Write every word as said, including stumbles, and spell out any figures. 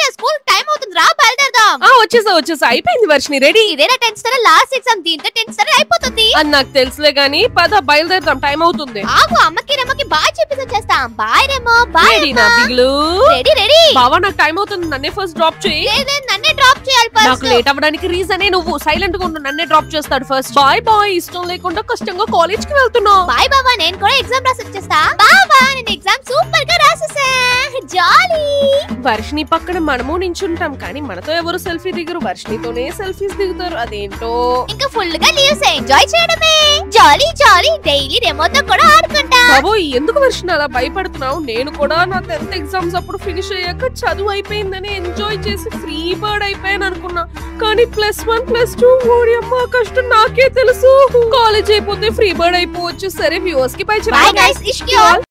School time అవుతుంది రా బయలుదేరదాం. ఆ వచ్చేసా వచ్చేసా అయిపోయింది వర్షిని రెడీ. ఇదేనా టెన్త్ స్టాండర్డ్ లాస్ట్ ఎగ్జామ్, దీంతో టెన్త్ స్టాండర్డ్ అయిపోతుంది అని నాకు తెలుసులే గానీ పద బయలుదేరదాం, టైం అవుతుంది. ఆగు అమ్మకి రెమ్మకి బాయ్ చెప్పేసి వచ్చేస్తాం. బాయ్ రెమ్మో బాయ్. రెడీనా పిగులు? Ready ready. బావా నాకు టైం అవుతుంది, నన్నే ఫస్ట్ డ్రాప్ చేయి. లేదే నన్నే డ్రాప్ చేయాలి ఫస్ట్. నాకు లేట్ అవ్వడానికి రీజనే నువ్వు. సైలెంట్ గా ఉండు, నన్నే డ్రాప్ చేస్తాడు ఫస్ట్. Bye bye. ఇష్టం లేకుండా కష్టంగా కాలేజ్ కి వెళ్తున్నావు. బాయ్ బాబా, నేను కూడా ఎగ్జామ్ రాసి వచ్చేస్తా. బాబా నేను ఎగ్జామ్ సూపర్ గా రాసేసా. జాలీ. వర్షిని పక్కన మనము నించుంటాం కానీ మనతో ఎవరు సెల్ఫీ దిగరు, వర్షినితోనే సెల్ఫీస్ దిగుతారు. అదేంటో. ఇంకా ఫుల్ గా లీవ్స్ ఎంజాయ్ చేయడమే. జాలీ జాలీ. డైలీ రెమోతో కూడా ఆడుకుంటా. బాబోయ్ ఎందుకు వర్షిని అలా భయపడుతున్నావు? నేను కూడా నా టెన్త్ ఎగ్జామ్స్ అప్పుడు ఫినిష్ అయ్యాక చదువు అయిపోయిందని ఎంజాయ్ చేసి ఫ్రీ బర్డ్ అయిపోయాను అనుకున్నా. కానీ ప్లస్ వన్ ప్లస్ టూ ఓడి అమ్మ కష్టం నాకే తెలుసు. కాలేజ్ అయిపోతే ఫ్రీ బర్డ్ అయిపోవచ్చు. సరే వ్యూవర్స్ కి బై చెప్పండి.